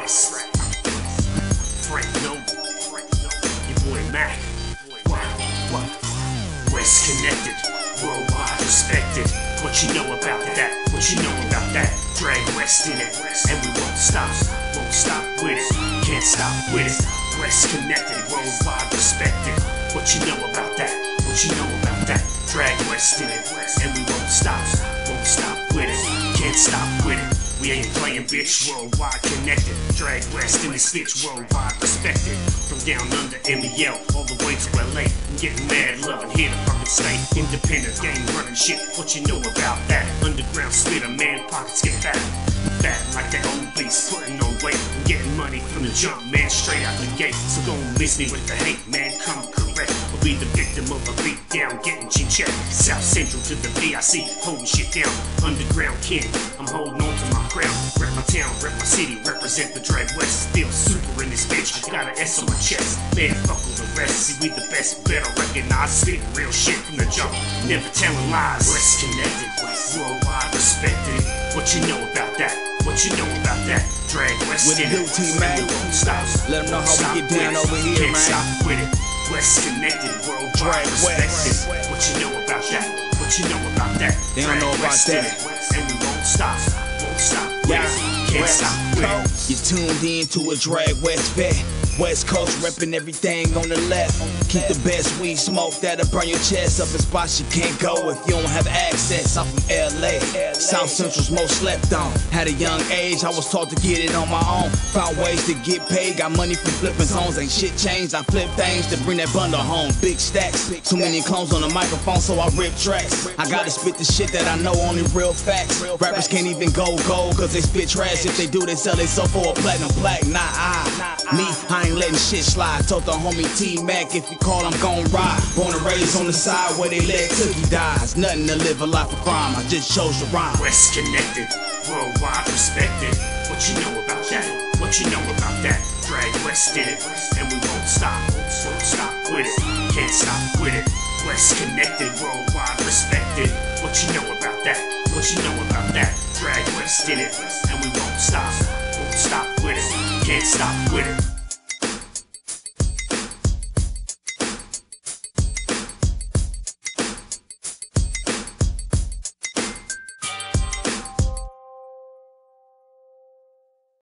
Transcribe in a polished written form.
West. Frank Noble. Your boy Mac. What? West connected, worldwide respected. What you know about that? What you know about that? Drag West in it, and we won't stop with it. Can't stop with it. West connected, worldwide respected. What you know about that? What you know about that? Drag West in it, and we won't stop with it. Can't stop with it. We ain't playing, bitch. Worldwide connected. Drag West in this bitch. Worldwide respected. From down under MEL all the way to LA. I'm getting mad loving here to fucking stay. Independent game running shit. What you know about that? Underground splitter, man, pockets get fat. Fat like that old beast, putting on weight and getting money from the jump, man, straight out the gate. So don't miss me with the hate, man, come correct. I'll be the victim of a beat down, getting chin-check. South Central to the VIC, holding shit down. Underground king, I'm holding on to my crown. Rep my town, rep my city, represent the Drag West. Still super in this bitch, I got an S on my chest. Man, fuck all the rest, see we the best, better recognize. Spitting real shit from the jump, never telling lies. West connected, worldwide respected. What you know about that? What you know about that? Drag West with in the it, man. Won't stop. Let them know how we get down over here, Can't man. stop with it. West connected, worldwide Drag respected. West. What you know about that? What you know about that? They don't know about West in that. it, and we won't stop with Yeah. it. Can't stop with it. You tuned in to a Drag West vet. West Coast reppin' everything on the left. Keep the best weed smoke that'll burn your chest up in spots you can't go if you don't have access. I'm from LA, South Central's most slept on. Had a young age, I was taught to get it on my own. Found ways to get paid, got money from flipping songs. Ain't shit changed, I flip things to bring that bundle home. Big stacks, too many clones on the microphone, so I rip tracks. I gotta spit the shit that I know, only real facts. Rappers can't even go gold, cause they spit trash. If they do, they sell themselves for a platinum plaque. Nah, I ain't letting shit slide. Told the homie T-Mac, if you call, I'm gon' ride. Born and raised on the side where they let Cookie dies. Nothing to live a life of crime, I just chose to rhyme. West connected, worldwide respected. What you know about that? What you know about that? Drag West in it, and we won't stop with it. Can't stop with it. West connected, worldwide respected. What you know about that? What you know about that? Drag West in it, and we won't stop with it. Can't stop with it.